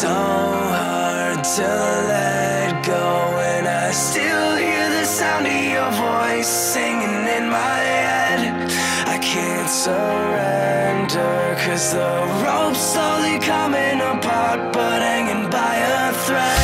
so hard to let go, and I still hear the sound of your voice singing in my head. I can't surrender, 'cause the rope's slowly coming apart, but hanging by a thread.